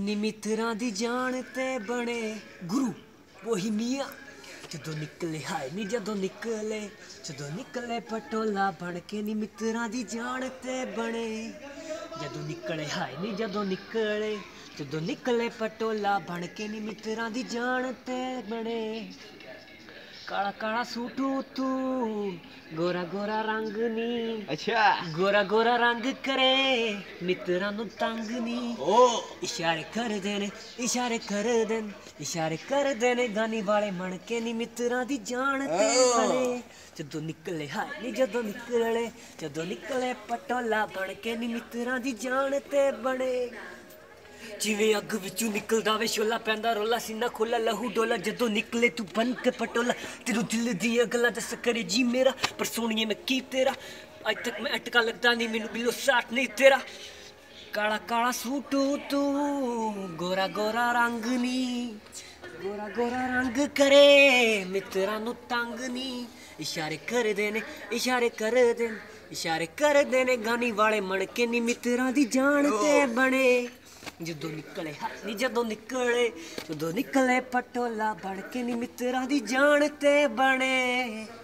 ਨੀ ਮਿੱਤਰਾਂ ਦੀ ਜਾਨ ਤੇ ਬਣੇ ਗੁਰੂ ਉਹੀ ਮੀਆਂ ਜਦੋਂ ਨਿਕਲੇ ਹਾਏ ਨੀ ਜਦੋਂ ਨਿਕਲੇ ਪਟੋਲਾ ਬਣ ਕੇ ਨੀ ਮਿੱਤਰਾਂ ਦੀ ਜਾਨ ਤੇ ਬਣੇ ਜਦੋਂ ਨਿਕਲੇ ਹਾਏ ਨੀ ਜਦੋਂ ਨਿਕਲੇ ਪਟੋਲਾ ਬਣ ਕੇ ਨੀ ਮਿੱਤਰਾਂ ਦੀ ਜਾਨ ਤੇ ਬਣੇ ਕਾਲਾ ਕਾਲਾ ਸੂਟੂ ਤੂੰ ਗੋਰਾ ਗੋਰਾ ਰੰਗ ਨੀ ਅੱਛਾ ਗੋਰਾ ਗੋਰਾ ਰੰਗ ਕਰੇ ਮਿੱਤਰਾਂ ਨੂੰ ਤੰਗ ਨੀ ਇਸ਼ਾਰੇ ਕਰਦੇ ਨੇ ਗਾਨੀ ਵਾਲੇ ਮਣ ਕੇ ਨੀ ਮਿੱਤਰਾਂ ਦੀ ਜਾਨ ਤੇ ਬਣੇ ਜਦੋਂ ਨਿਕਲੇ ਹਾਏ ਨੀ ਜਦੋਂ ਨਿਕਲੇ ਪਟੋਲਾ ਬਣ ਕੇ ਨੀ ਮਿੱਤਰਾਂ ਦੀ ਜਾਨ ਤੇ ਬਣੇ ਜਿਵੇਂ ਅੱਗ ਵਿੱਚੋਂ ਨਿਕਲਦਾ ਵੇ ਸ਼ੋਲਾ ਪੈਂਦਾ ਰੋਲਾ ਸੀਨਾ ਖੋਲਾ ਲਹੂ ਡੋਲਾ ਜਦੋਂ ਨਿਕਲੇ ਤੂੰ ਬਣ ਕੇ ਪਟੋਲਾ ਤੇਰੇ ਦਿਲ ਦੀਆਂ ਗੱਲਾਂ ਦੱਸ ਕਰੇ ਜੀ ਮੇਰਾ ਪਰ ਸੋਹਣੀਏ ਮੈਂ ਕੀ ਤੇਰਾ ਅੱਜ ਤੱਕ ਮੈਂ ਅਟਕਾ ਲੱਗਦਾ ਨਹੀਂ ਮੈਨੂੰ ਬਿਲੋ ਸਾਥ ਨਹੀਂ ਤੇਰਾ ਕਾਲਾ ਕਾਲਾ ਸੂਟੂ ਤੂੰ ਗੋਰਾ ਗੋਰਾ ਰੰਗ ਨੀ ਗੋਰਾ ਗੋਰਾ ਰੰਗ ਕਰੇ ਮਿੱਤਰਾਂ ਨੂੰ ਤੰਗ ਨੀ ਇਸ਼ਾਰੇ ਕਰਦੇ ਨੇ ਗਾਨੀ ਵਾਲੇ ਮਣ ਕੇ ਨੀ ਮਿੱਤਰਾਂ ਦੀ ਜਾਨ ਤੇ ਬਣੇ ਜਦੋਂ ਨਿਕਲੇ ਪਟੋਲਾ ਬਣ ਕੇ ਨੀ ਮਿੱਤਰਾਂ ਦੀ ਜਾਨ ਤੇ ਬਣੇ।